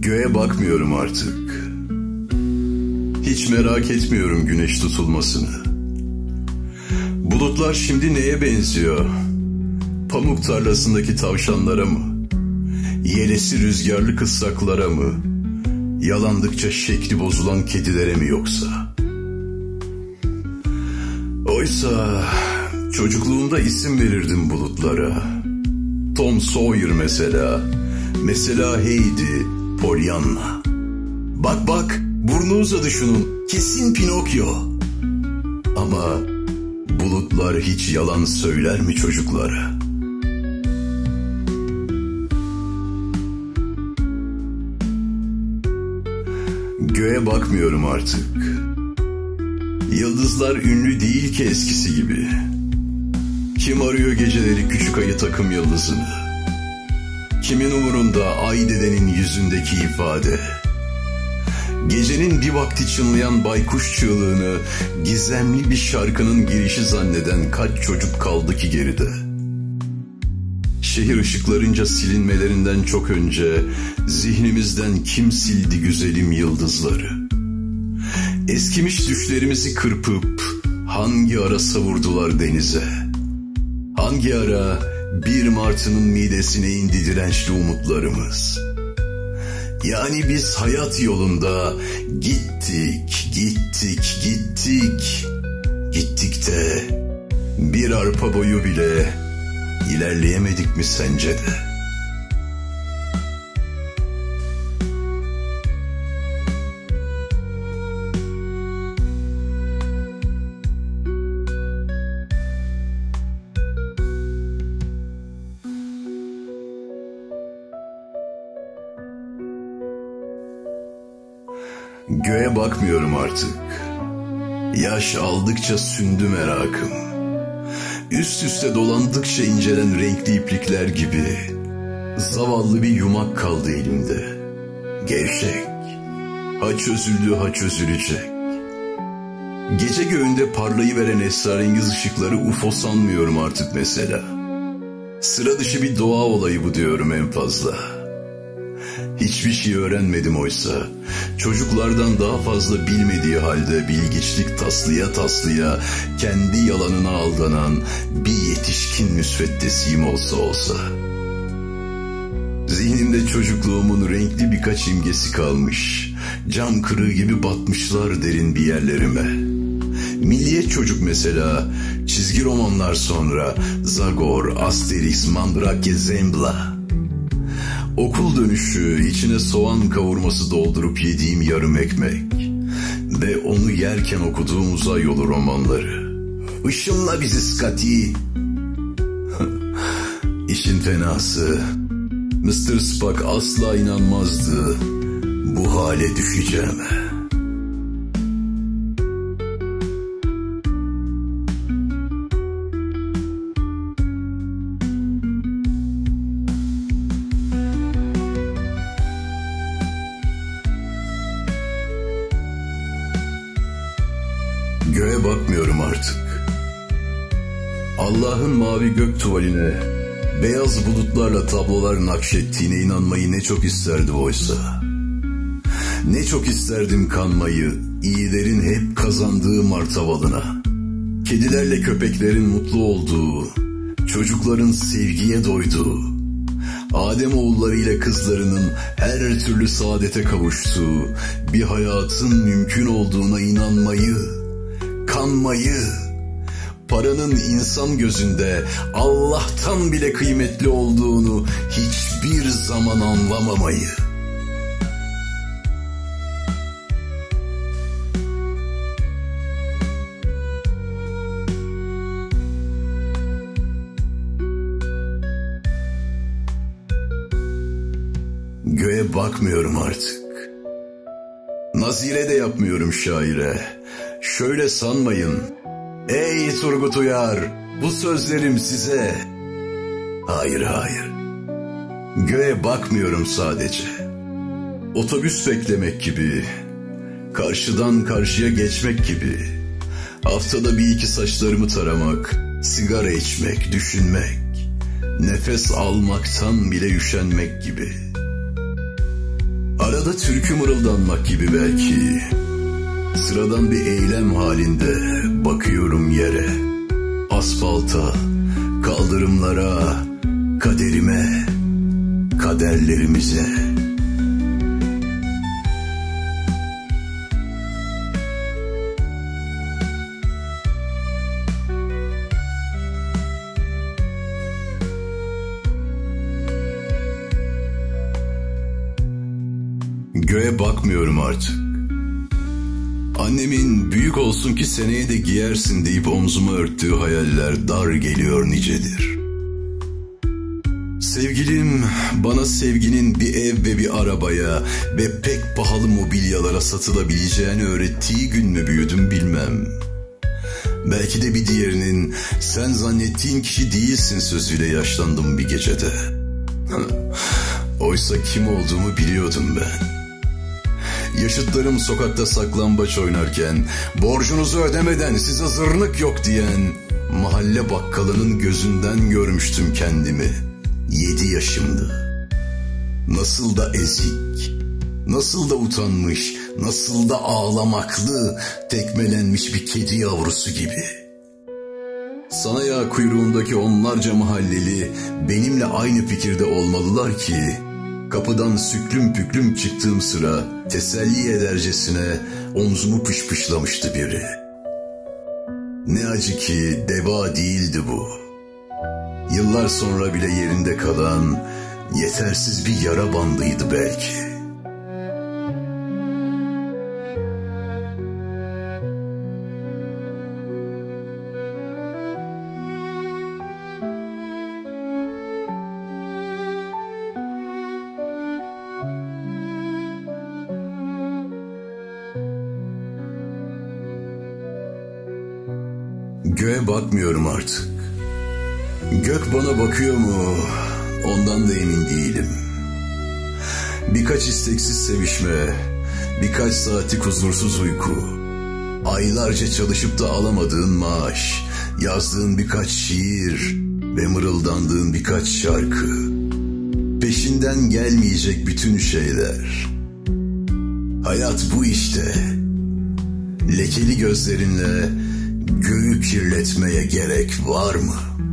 Göğe bakmıyorum artık. Hiç merak etmiyorum güneş tutulmasını. Bulutlar şimdi neye benziyor? Pamuk tarlasındaki tavşanlara mı? Yelesi rüzgarlı kısraklara mı? Yalandıkça şekli bozulan kedilere mi yoksa? Oysa çocukluğumda isim verirdim bulutlara. Tom Sawyer mesela. Mesela Heidi, Pollyanna. Bak bak, burnu uzadı şunun, kesin Pinokyo. Ama bulutlar hiç yalan söyler mi çocuklara? Göğe bakmıyorum artık. Yıldızlar ünlü değil ki eskisi gibi. Kim arıyor geceleri küçük ayı takım yıldızını? Kimin umurunda ay dedenin yüzündeki ifade? Gecenin bir vakti çınlayan baykuş çığlığını gizemli bir şarkının girişi zanneden kaç çocuk kaldı ki geride? Şehir ışıklarınca silinmelerinden çok önce zihnimizden kim sildi güzelim yıldızları? Eskimiş düşlerimizi kırpıp hangi ara savurdular denize? Hangi ara bir martının midesine indi dirençli umutlarımız? Yani biz hayat yolunda gittik de bir arpa boyu bile ilerleyemedik mi sence de? Göğe bakmıyorum artık. Yaş aldıkça sündü merakım. Üst üste dolandıkça incelen renkli iplikler gibi zavallı bir yumak kaldı elimde. Gevşek. Ha çözüldü ha çözülecek. Gece göğünde parlayıveren esrarengiz ışıkları UFO sanmıyorum artık mesela. Sıra dışı bir doğa olayı bu diyorum en fazla. Hiçbir şey öğrenmedim oysa. Çocuklardan daha fazla bilmediği halde bilgiçlik taslıya kendi yalanına aldanan bir yetişkin müsveddesiyim olsa. Zihnimde çocukluğumun renkli birkaç imgesi kalmış. Cam kırığı gibi batmışlar derin bir yerlerime. Milliyet çocuk mesela, çizgi romanlar sonra Zagor, Asterix, Mandrake, Zembla. Okul dönüşü içine soğan kavurması doldurup yediğim yarım ekmek ve onu yerken okuduğum uzay yolu romanları. Işınla bizi Scotty. İşin fenası, Mr. Spock asla inanmazdı bu hale düşeceğime. Göğe bakmıyorum artık. Allah'ın mavi gök tuvaline beyaz bulutlarla tablolar nakşettiğine inanmayı ne çok isterdim oysa. Ne çok isterdim kanmayı, iyilerin hep kazandığı martavalına. Kedilerle köpeklerin mutlu olduğu, çocukların sevgiye doyduğu, Ademoğullarıyla kızlarının her türlü saadete kavuştuğu bir hayatın mümkün olduğuna inanmayı, kanmayı, paranın insan gözünde Allah'tan bile kıymetli olduğunu hiçbir zaman anlamamayı. Göğe bakmıyorum artık. Nazire de yapmıyorum şaire. Şöyle sanmayın. Ey Turgut Uyar, bu sözlerim size. Hayır. Göğe bakmıyorum sadece. Otobüs beklemek gibi, karşıdan karşıya geçmek gibi, haftada bir iki saçlarımı taramak, sigara içmek, düşünmek, nefes almaktan bile üşenmek gibi. Arada da türkü mırıldanmak gibi belki. Sıradan bir eylem halinde bakıyorum yere, asfalta, kaldırımlara, kaderime, kaderlerimize. Göğe bakmıyorum artık. Annemin büyük olsun ki seneye de giyersin deyip omzuma örttüğü hayaller dar geliyor nicedir. Sevgilim bana sevginin bir ev ve bir arabaya ve pek pahalı mobilyalara satılabileceğini öğrettiği gün mü büyüdüm bilmem. Belki de bir diğerinin sen zannettiğin kişi değilsin sözüyle yaşlandım bir gecede. Oysa kim olduğumu biliyordum ben. Yaşıtlarım sokakta saklambaç oynarken, borcunuzu ödemeden size zırnık yok diyen mahalle bakkalının gözünden görmüştüm kendimi. 7 yaşımdı. Nasıl da ezik, nasıl da utanmış, nasıl da ağlamaklı, tekmelenmiş bir kedi yavrusu gibi. Sana yağ kuyruğundaki onlarca mahalleli benimle aynı fikirde olmalılar ki, kapıdan süklüm püklüm çıktığım sıra teselli edercesine omzumu pışpışlamıştı biri. Ne acı ki deva değildi bu. Yıllar sonra bile yerinde kalan yetersiz bir yara bandıydı belki. Göğe bakmıyorum artık. Gök bana bakıyor mu? Ondan da emin değilim. Birkaç isteksiz sevişme, birkaç saatlik huzursuz uyku, aylarca çalışıp da alamadığın maaş, yazdığın birkaç şiir ve mırıldandığın birkaç şarkı, peşinden gelmeyecek bütün şeyler. Hayat bu işte. Lekeli gözlerinle göğü kirletmeye gerek var mı?